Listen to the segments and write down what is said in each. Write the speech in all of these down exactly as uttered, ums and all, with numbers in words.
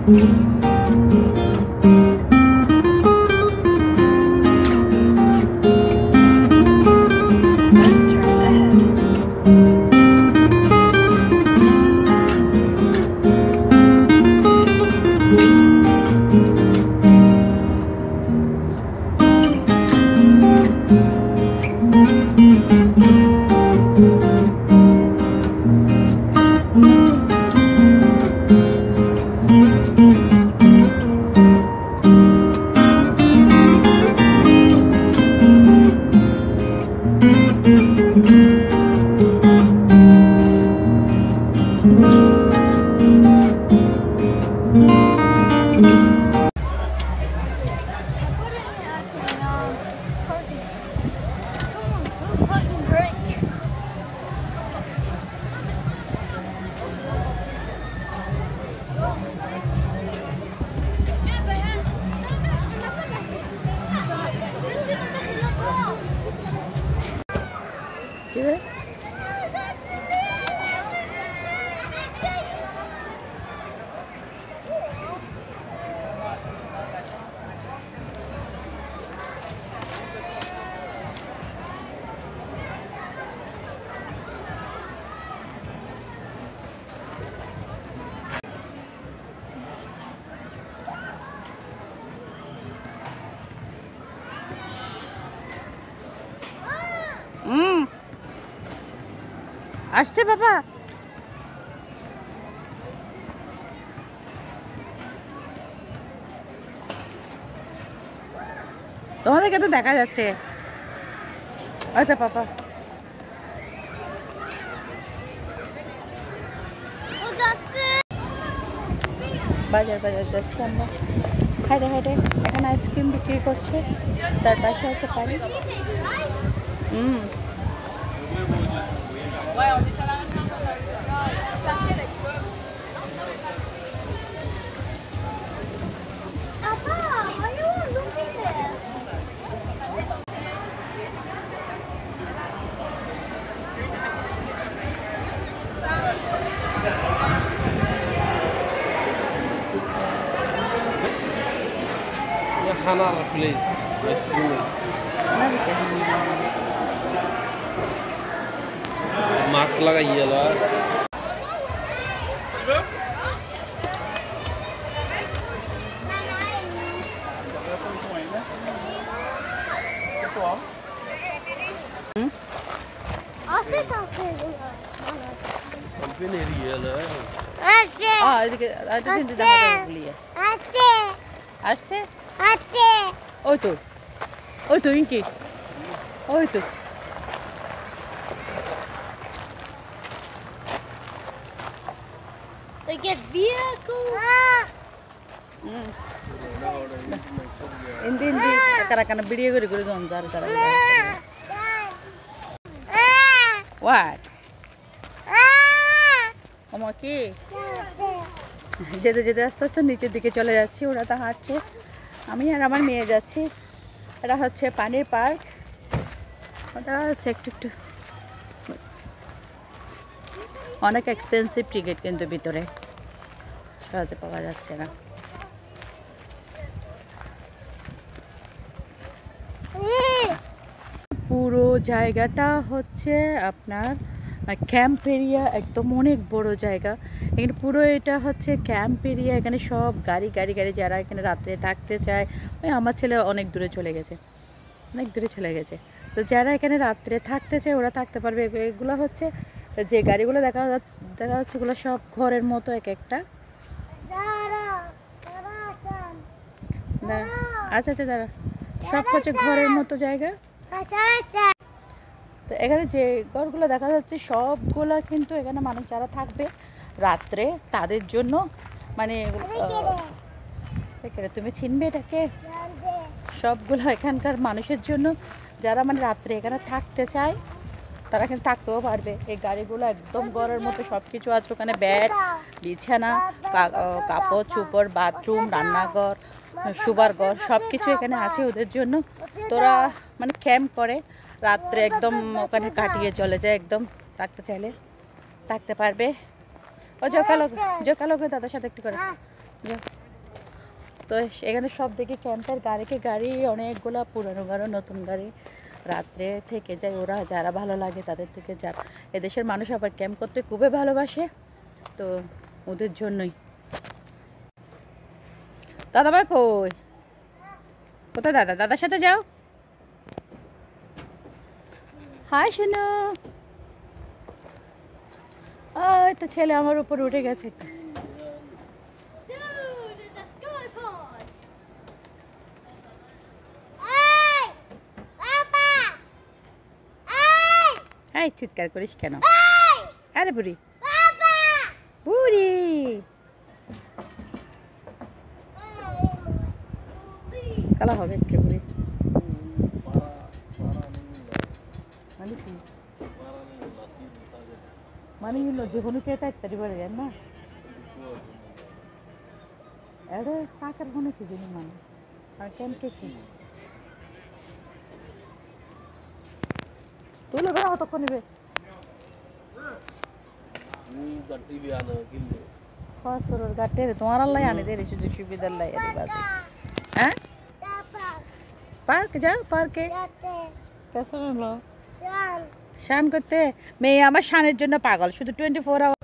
আসছে বাবা তোমাদেরকে তো দেখা যাচ্ছে আচ্ছা পাপা বাজার বাজার যাচ্ছি আমরা হাইটে হাইটে এখানে আইসক্রিম বিক্রি করছে তার পাশে আছে পানি হুম खाना प्लीज आइसक्रीम मास्क लगाइए लो আসছে ওই তো ওই তো ইনকি ওই তো They get vehicle. Hindi hindi karena video gue gue dong jar jar. What? Kamu কি যেতে যেতে আস্তে আস্তে নিচের দিকে চলে যাচ্ছি ওরা তো হাঁটছে আমি আর আমার মেয়ে যাচ্ছি এটা হচ্ছে পানির পার্ক ওটা হচ্ছে একটু একটু অনেক এক্সপেন্সিভ টিকিট কিন্তু ভিতরে সহজে পাওয়া যাচ্ছে না পুরো জায়গাটা হচ্ছে আপনার ক্যাম্প এরিয়া একদম অনেক বড় জায়গা এখানে পুরো এটা হচ্ছে ক্যাম্প এরিয়া এখানে সব গাড়ি গাড়ি গাড়ি যারা এখানে রাত্রে থাকতে চায় ওই আমার ছেলে অনেক দূরে চলে গেছে অনেক দূরে চলে গেছে তো যারা এখানে রাত্রে থাকতে চায় ওরা থাকতে পারবে এগুলো হচ্ছে যে গাড়িগুলো দেখা যাচ্ছে দেখা যাচ্ছে এগুলো সব ঘরের মতো এক একটা আচ্ছা আচ্ছা দাঁড়া সব হচ্ছে ঘরের মতো জায়গা তো এখানে যে ঘরগুলো দেখা যাচ্ছে সবগুলো কিন্তু এখানে মানুষ যারা থাকবে রাত্রে তাদের জন্য মানে তুমি চিনবে এটাকে সবগুলো এখানকার মানুষের জন্য যারা মানে রাত্রে এখানে থাকতে চায় তারা কিন্তু থাকতেও পারবে এই গাড়িগুলো একদম ঘরের মতো সব কিছু আছে ওখানে বেড বিছানা কাপড় চোপড় বাথরুম রান্নাঘর শোবার ঘর সব কিছু এখানে আছে ওদের জন্য তোরা মানে ক্যাম্প করে রাত্রে একদম ওখানে কাটিয়ে চলে যায় একদম থাকতে চাইলে থাকতে পারবে ও জকালো জকালো দাদার সাথে একটু করে তো এখানে সব দেখি ক্যাম্পের গাড়িকে গাড়ি অনেকগুলা পুরনো গাড়ি নতুন গাড়ি রাত্রে থেকে যায় ওরা যারা ভালো লাগে তাদের থেকে যার এদেশের মানুষ আবার ক্যাম্প করতে খুবই ভালোবাসে তো ওদের জন্যই দাদা ভাই কই কোথায় দাদা দাদার সাথে যাও হাই শোনো ওই তো ছেলে আমার উপর উঠে গেছে এই চিৎকার করিস কেন আরে বুড়ি বুড়ি কালা হবে একটু বুড়ি মানে কি মানে ইলো যে কোনো কেটা ইত্যাদি বেড়ে যায় না এটা টাকার কোনো কি জিনিস মানে আর কেন কে কি তুই লোক কতক্ষণ নেবে ফসরের গাটে তোমার আল্লাহ আনে দে সুযোগ সুবিধা আল্লাহ এর বাজে হ্যাঁ পার্ক যাও পার্কে কেসে হলো শান করতে মেয়ে আমার শানের জন্য পাগল শুধু টোয়েন্টি ফোর আওয়ার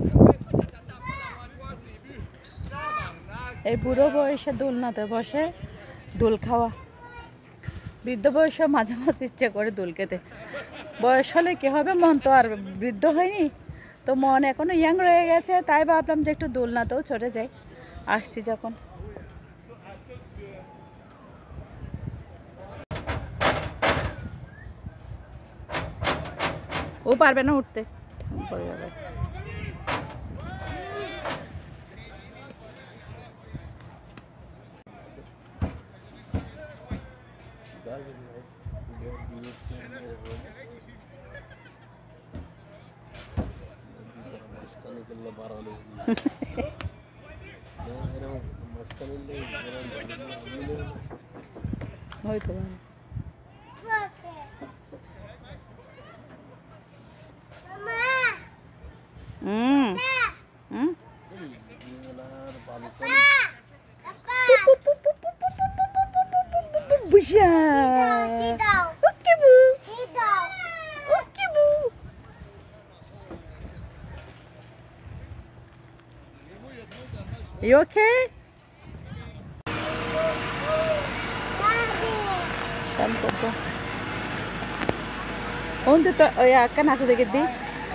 এই বুড়ো বয়সে দোলনাতে বসে দোল খাওয়া বৃদ্ধ বয়সে মাঝে মাঝে ইচ্ছে করে দোল খেতে বয়স হলে কি হবে মন তো আর বৃদ্ধ হয়নি তো মন এখনো ইয়াং রয়ে গেছে তাই ভাবলাম যে একটু দোলনাতেও চড়ে যাই আসছি যখন ও পারবে না উঠতে পড়ে যাবে হয়তো হুম হুম বুঝা ওকে বু ওকে বু You okay? Tampoco. ¿Dónde está? Oye, acá nace de qué di.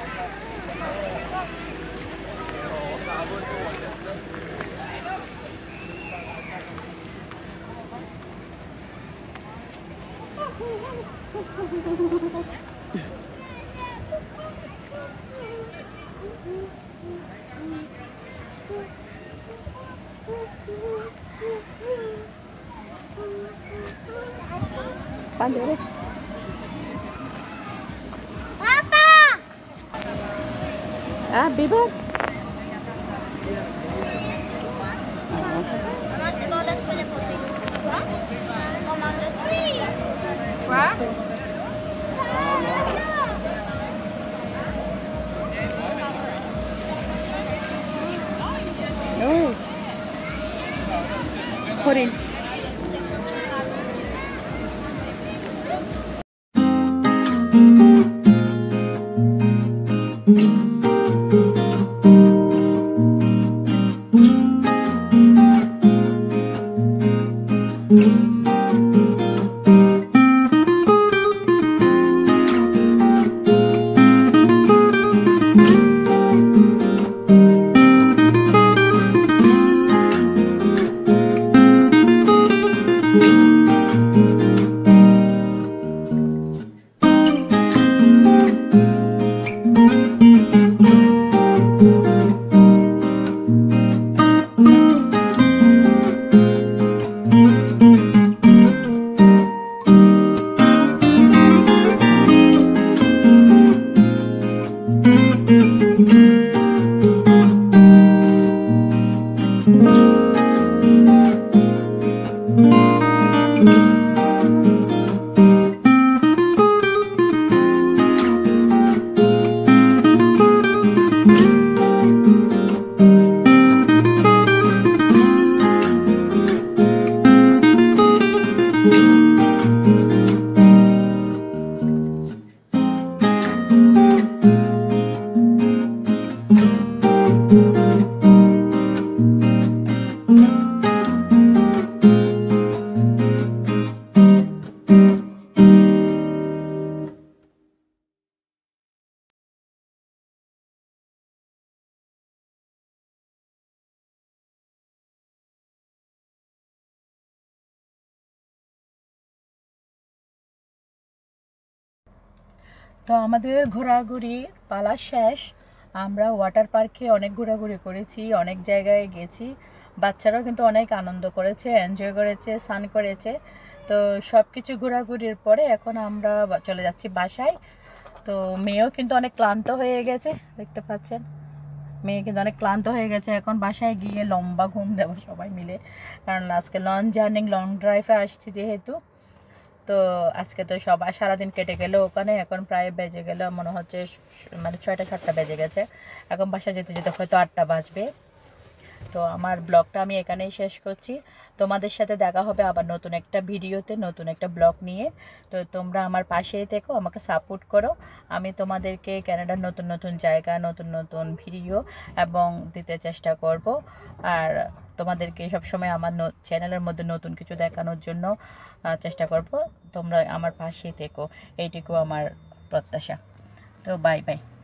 Pandere. Papa. Ah, Bibo. Quoi? No. Corin. তো আমাদের ঘোরাঘুরি পালা শেষ। আমরা ওয়াটার পার্কে অনেক ঘোরাঘুরি করেছি, অনেক জায়গায় গেছি। বাচ্চারাও কিন্তু অনেক আনন্দ করেছে, এনজয় করেছে, স্নান করেছে। তো সব কিছু ঘোরাঘুরির পরে এখন আমরা চলে যাচ্ছি বাসায়। তো মেয়েও কিন্তু অনেক ক্লান্ত হয়ে গেছে, দেখতে পাচ্ছেন মেয়ে কিন্তু অনেক ক্লান্ত হয়ে গেছে। এখন বাসায় গিয়ে লম্বা ঘুম দেবো সবাই মিলে, কারণ আজকে লং জার্নি লং ড্রাইভে আসছি যেহেতু। তো আজকে তো সবাই সারাদিন কেটে গেল ওখানে, এখন প্রায় বেজে গেল মনে হচ্ছে মানে ছয়টা সাতটা বেজে গেছে। এখন বাসা যেতে যেতে হয়তো আটটা বাজবে। তো আমার ব্লগটা আমি এখানেই শেষ করছি। তোমাদের সাথে দেখা হবে আবার নতুন একটা ভিডিওতে, নতুন একটা ব্লগ নিয়ে। তো তোমরা আমার পাশেই থেকো, আমাকে সাপোর্ট করো। আমি তোমাদেরকে কানাডার নতুন নতুন জায়গা, নতুন নতুন ভিডিও এবং দিতে চেষ্টা করব। আর তোমাদেরকে সবসময় আমার চ্যানেলের মধ্যে নতুন কিছু দেখানোর জন্য চেষ্টা করব। তোমরা আমার পাশেই থেকো, এইটুকু আমার প্রত্যাশা। তো বাই বাই।